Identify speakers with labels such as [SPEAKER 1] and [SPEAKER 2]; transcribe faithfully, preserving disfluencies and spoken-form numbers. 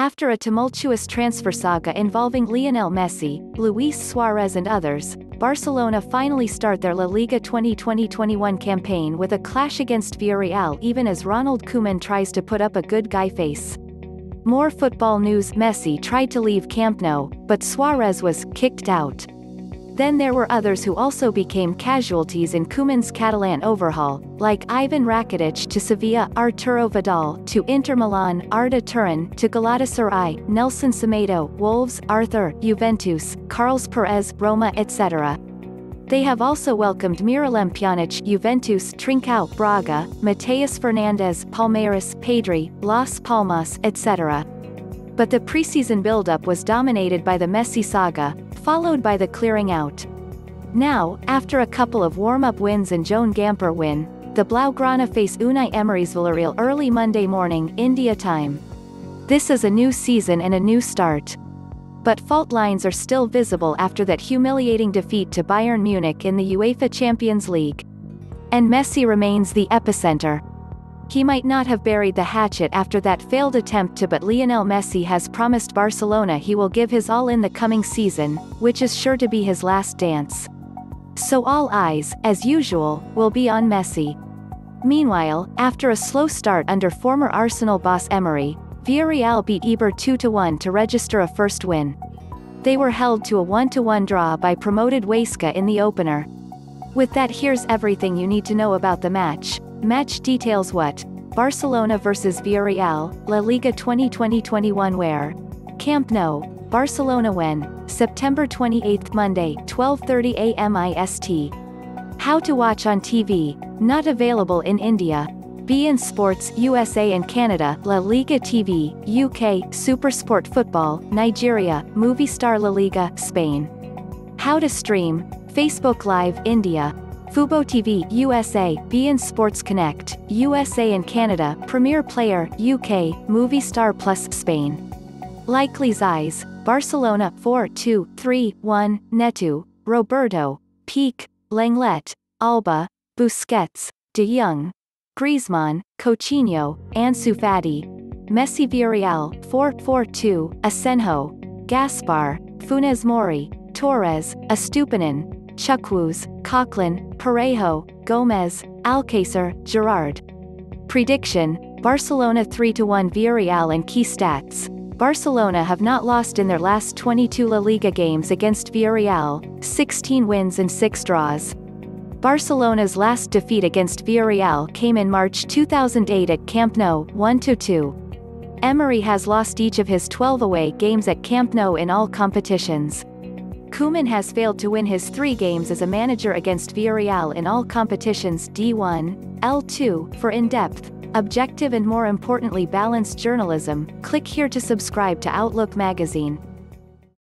[SPEAKER 1] After a tumultuous transfer saga involving Lionel Messi, Luis Suarez and others, Barcelona finally start their La Liga twenty twenty twenty-one campaign with a clash against Villarreal even as Ronald Koeman tries to put up a good guy face. More football news: Messi tried to leave Camp Nou, but Suarez was kicked out. Then there were others who also became casualties in Koeman's Catalan overhaul, like Ivan Rakitic to Sevilla, Arturo Vidal to Inter Milan, Arda Turan to Galatasaray, Nelson Semedo, Wolves, Arthur, Juventus, Carlos Perez, Roma, et cetera. They have also welcomed Miralem Pjanic, Juventus, Trincao, Braga, Mateus Fernandes, Palmeiras, Pedri, Las Palmas, et cetera. But the preseason build-up was dominated by the Messi saga, followed by the clearing out. Now, after a couple of warm-up wins and Joan Gamper win, the Blaugrana face Unai Emery's Villarreal early Monday morning, India time. This is a new season and a new start. But fault lines are still visible after that humiliating defeat to Bayern Munich in the UEFA Champions League. And Messi remains the epicenter. He might not have buried the hatchet after that failed attempt to, but Lionel Messi has promised Barcelona he will give his all in the coming season, which is sure to be his last dance. So all eyes, as usual, will be on Messi. Meanwhile, after a slow start under former Arsenal boss Emery, Villarreal beat Eibar two to one to register a first win. They were held to a one to one draw by promoted Huesca in the opener. With that, here's everything you need to know about the match. Match details: what? Barcelona versus Villarreal, La Liga twenty twenty twenty-one. Where? Camp Nou, Barcelona. When? September twenty-eighth, Monday, twelve thirty a m I S T. How to watch on T V. Not available in India. beIN Sports, U S A and Canada, La Liga T V, U K, Supersport Football, Nigeria, Movistar La Liga, Spain. How to stream. Facebook Live, India. Fubo T V, U S A, beIN Sports Connect, U S A and Canada, Premier Player, U K, Movistar Plus, Spain. Likely's eyes, Barcelona, four two three one, Neto, Roberto, Peak, Lenglet, Alba, Busquets, De Jong, Griezmann, Coutinho, Ansu Fati. Messi. Villarreal, four four two, Asenjo, Gaspar, Funes Mori, Torres, Estupinan, Chukwuz, Coquelin, Parejo, Gomez, Alcácer, Gerard. Prediction: Barcelona three to one Villarreal. And key stats: Barcelona have not lost in their last twenty-two La Liga games against Villarreal, sixteen wins and six draws. Barcelona's last defeat against Villarreal came in March two thousand eight at Camp Nou, one to two. Emery has lost each of his twelve away games at Camp Nou in all competitions. Koeman has failed to win his three games as a manager against Villarreal in all competitions. D one, L two. For in-depth, objective and more importantly balanced journalism, click here to subscribe to Outlook Magazine.